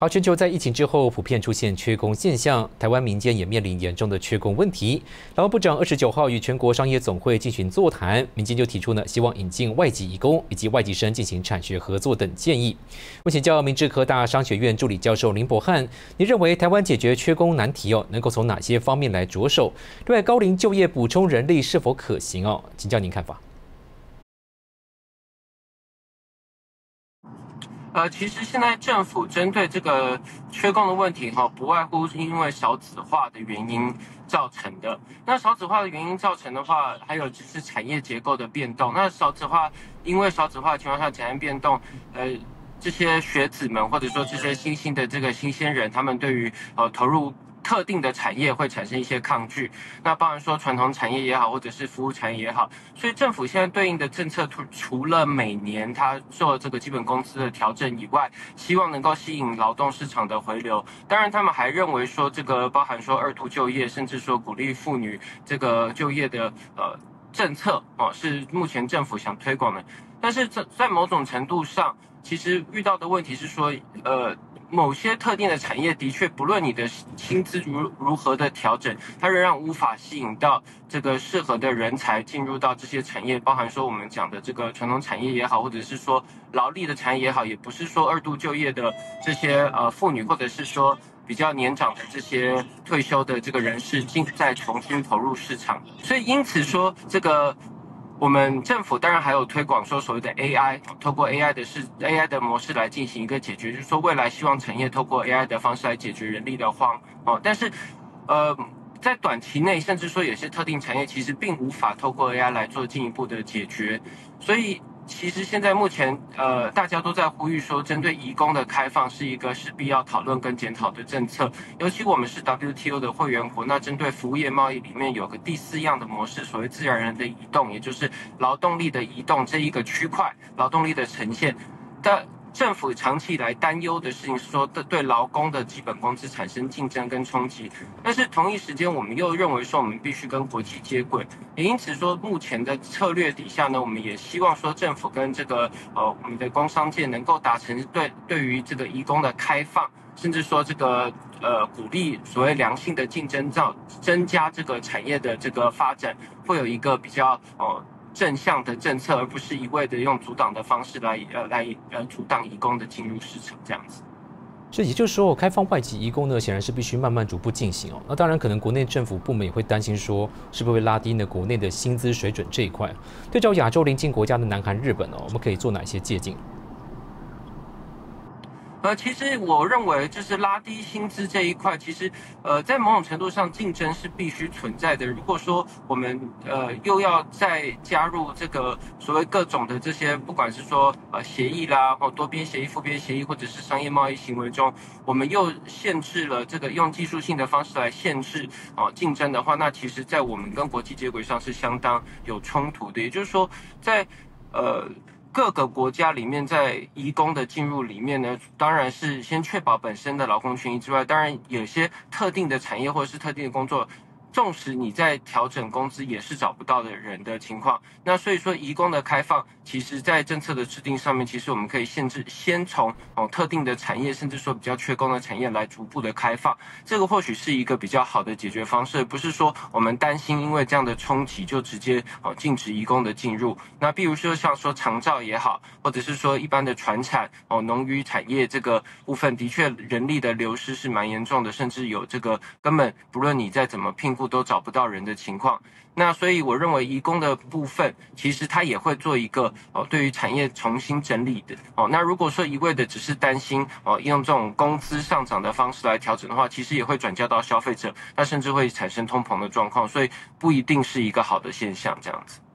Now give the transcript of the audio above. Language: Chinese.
而全球在疫情之后普遍出现缺工现象，台湾民间也面临严重的缺工问题。劳动部长29号与全国商业总会进行座谈，民间就提出希望引进外籍移工以及外籍生进行产学合作等建议。目前教明治科大商学院助理教授林伯汉，你认为台湾解决缺工难题能够从哪些方面来着手？另外，高龄就业补充人力是否可行请教您看法。 其实现在政府针对这个缺工的问题，不外乎是因为少子化的原因造成的。那少子化的原因造成的话，还有就是产业结构的变动。那因为少子化的情况下，产业变动，这些学子们或者说这些新兴的这个新鲜人，他们对于投入特定的产业会产生一些抗拒，那包含说传统产业也好，或者是服务产业也好，所以政府现在对应的政策，除了每年它做这个基本工资的调整以外，希望能够吸引劳动市场的回流。当然，他们还认为说这个包含说二度就业，甚至说鼓励妇女这个就业的政策是目前政府想推广的。但是在某种程度上，其实遇到的问题是说，某些特定的产业的确，不论你的薪资如何的调整，它仍然无法吸引到这个适合的人才进入到这些产业，包含说我们讲的这个传统产业也好，或者是说劳力的产业也好，也不是说二度就业的这些妇女，或者是说比较年长的这些退休的这个人士再重新投入市场。所以因此说这个。我们政府当然还有推广说所谓的 AI， 透过 AI 的模式来进行一个解决，就是说未来希望产业透过 AI 的方式来解决人力的荒但是在短期内，甚至说有些特定产业其实并无法透过 AI 来做进一步的解决，所以其实现在目前大家都在呼吁说，针对移工的开放是一个势必要讨论跟检讨的政策。尤其我们是 WTO 的会员国，那针对服务业贸易里面有个第4样的模式，所谓自然人的移动，也就是劳动力的移动这一个区块，劳动力的呈现。但政府长期以来担忧的事情是说，对劳工的基本工资产生竞争跟冲击。但是同一时间，我们又认为说，我们必须跟国际接轨。也因此说，目前的策略底下呢，我们也希望说，政府跟这个我们的工商界能够达成对于这个移工的开放，甚至说这个鼓励所谓良性的竞争，增加这个产业的这个发展，会有一个比较正向的政策，而不是一味的用阻挡的方式来阻挡移工的进入市场这样子。 这也就是说，开放外籍移工呢，显然是必须慢慢逐步进行那当然，可能国内政府部门也会担心说，是不是会拉低国内的薪资水准这一块。对照亚洲邻近国家的南韩、日本我们可以做哪些借鉴？ 其实我认为就是拉低薪资这一块，其实在某种程度上竞争是必须存在的。如果说我们又要再加入这个所谓各种的这些，不管是说协议啦，或多边协议、复边协议，或者是商业贸易行为中，我们又限制了这个用技术性的方式来限制竞争的话，那其实在我们跟国际接轨上是相当有冲突的。也就是说，在各个国家里面，在移工的进入里面呢，当然是先确保本身的劳工权益之外，当然有些特定的产业或者是特定的工作，纵使你在调整工资也是找不到的人的情况。那所以说，移工的开放，其实在政策的制定上面，其实我们可以先从特定的产业，甚至说比较缺工的产业来逐步的开放，这个或许是一个比较好的解决方式，不是说我们担心因为这样的冲击就直接禁止移工的进入。那比如说像说长照也好，或者是说一般的传产农渔产业这个部分，的确人力的流失是蛮严重的，甚至有这个根本不论你再怎么聘雇都找不到人的情况。那所以我认为移工的部分，其实它也会做一个对于产业重新整理的那如果说一味的只是担心用这种工资上涨的方式来调整的话，其实也会转嫁到消费者，那甚至会产生通膨的状况，所以不一定是一个好的现象这样子。